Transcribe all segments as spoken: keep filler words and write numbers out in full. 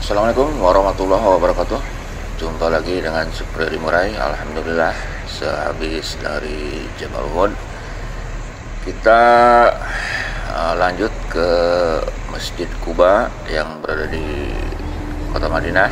Assalamualaikum warahmatullahi wabarakatuh. Jumpa lagi dengan Supri Murai. Alhamdulillah, sehabis dari Jabal Uhud kita uh, lanjut ke Masjid Quba yang berada di Kota Madinah.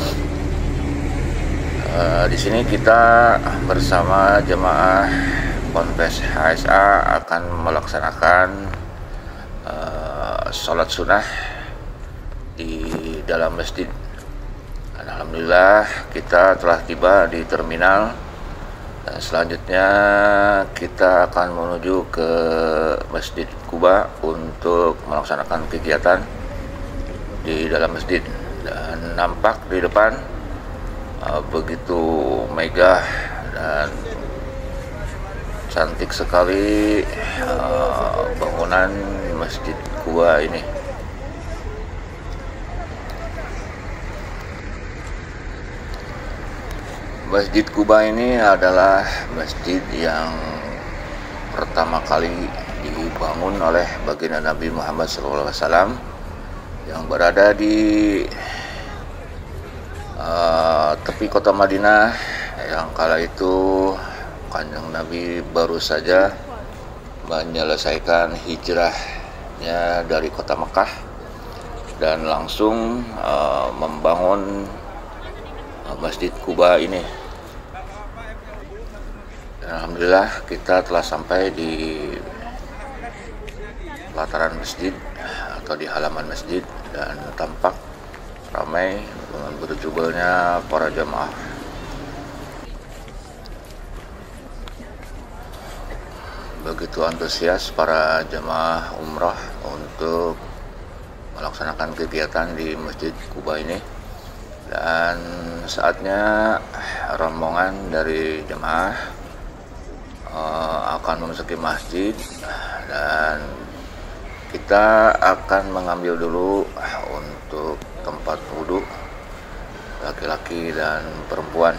Uh, di sini kita bersama jemaah Ponpes H S A akan melaksanakan uh, sholat sunnah di dalam masjid. Dan alhamdulillah kita telah tiba di terminal, dan selanjutnya kita akan menuju ke Masjid Quba untuk melaksanakan kegiatan di dalam masjid. Dan nampak di depan uh, begitu megah dan cantik sekali uh, bangunan Masjid Quba ini. Masjid Quba ini adalah masjid yang pertama kali dibangun oleh baginda Nabi Muhammad shallallahu alaihi wasallam yang berada di uh, tepi kota Madinah, yang kala itu Kanjeng Nabi baru saja menyelesaikan hijrahnya dari kota Mekah dan langsung uh, membangun Masjid Quba ini. Dan alhamdulillah kita telah sampai di pelataran masjid atau di halaman masjid, dan tampak ramai dengan berjubelnya para jamaah. Begitu antusias para jamaah umrah untuk melaksanakan kegiatan di Masjid Quba ini. Dan saatnya rombongan dari jemaah uh, akan memasuki masjid, dan kita akan mengambil dulu untuk tempat wudhu laki-laki dan perempuan.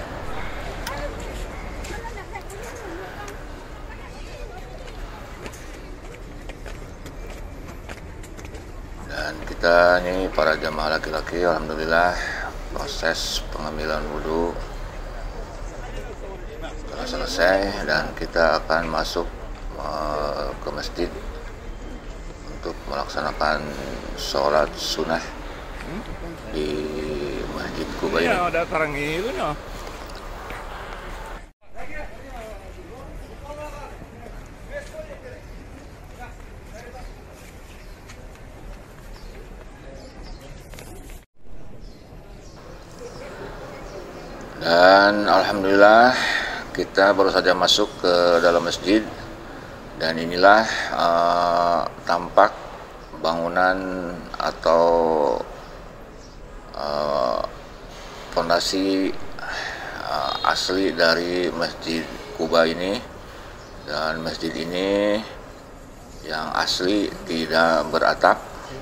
Dan kita ini para jemaah laki-laki, alhamdulillah proses pengambilan wudhu telah selesai, dan kita akan masuk uh, ke masjid untuk melaksanakan sholat sunnah di Masjid Quba ini. Ada tarangil no. Dan alhamdulillah kita baru saja masuk ke dalam masjid, dan inilah uh, tampak bangunan atau uh, fondasi uh, asli dari Masjid Quba ini. Dan masjid ini yang asli tidak beratap.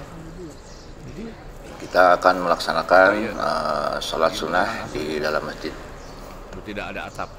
Kita akan melaksanakan uh, sholat sunnah di dalam masjid. Tidak ada atap.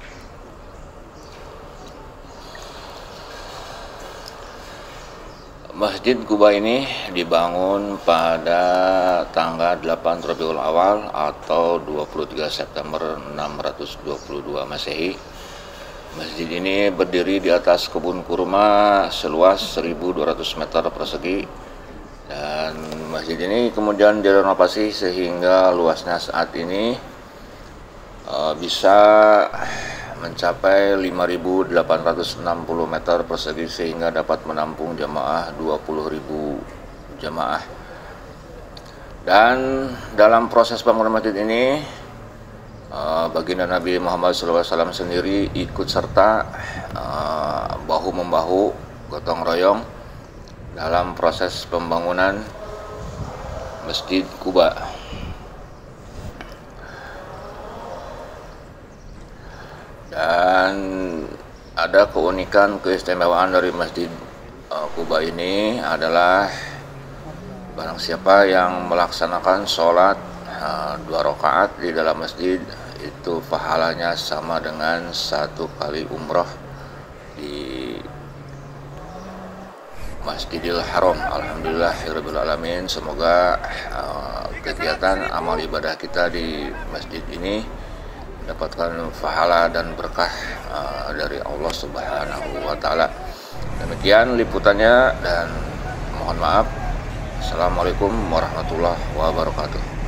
Masjid Quba ini dibangun pada tanggal delapan Rabiul Awal atau dua puluh tiga September enam ratus dua puluh dua Masehi. Masjid ini berdiri di atas kebun kurma seluas seribu dua ratus meter persegi. Dan masjid ini kemudian direnovasi sehingga luasnya saat ini uh, bisa mencapai lima ribu delapan ratus enam puluh meter persegi, sehingga dapat menampung jamaah dua puluh ribu jamaah. Dan dalam proses bangunan masjid ini uh, baginda Nabi Muhammad shallallahu alaihi wasallam sendiri ikut serta uh, bahu-membahu, gotong royong dalam proses pembangunan Masjid Quba. Dan ada keunikan, keistimewaan dari Masjid uh, Quba ini adalah barang siapa yang melaksanakan sholat uh, dua rakaat di dalam masjid, itu pahalanya sama dengan satu kali umroh di Masjidil Haram. Alhamdulillahirabbil alamin. Semoga uh, kegiatan amal ibadah kita di masjid ini mendapatkan pahala dan berkah uh, dari Allah Subhanahu wa taala. Demikian liputannya dan mohon maaf. Assalamualaikum warahmatullahi wabarakatuh.